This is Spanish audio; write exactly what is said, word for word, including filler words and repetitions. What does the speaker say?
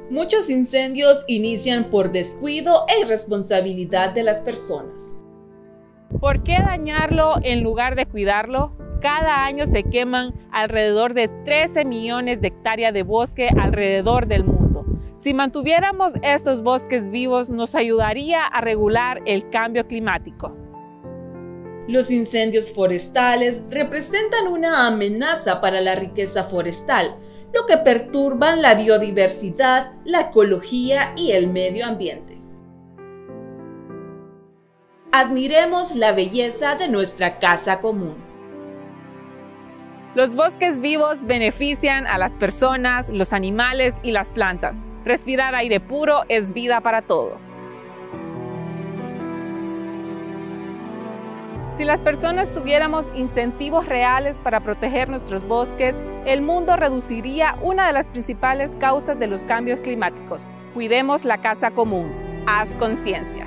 Muchos incendios inician por descuido e irresponsabilidad de las personas. ¿Por qué dañarlo en lugar de cuidarlo? Cada año se queman alrededor de trece millones de hectáreas de bosque alrededor del mundo. Si mantuviéramos estos bosques vivos, nos ayudaría a regular el cambio climático. Los incendios forestales representan una amenaza para la riqueza forestal, lo que perturban la biodiversidad, la ecología y el medio ambiente. Admiremos la belleza de nuestra casa común. Los bosques vivos benefician a las personas, los animales y las plantas. Respirar aire puro es vida para todos. Si las personas tuviéramos incentivos reales para proteger nuestros bosques, el mundo reduciría una de las principales causas de los cambios climáticos. Cuidemos la casa común. Haz conciencia.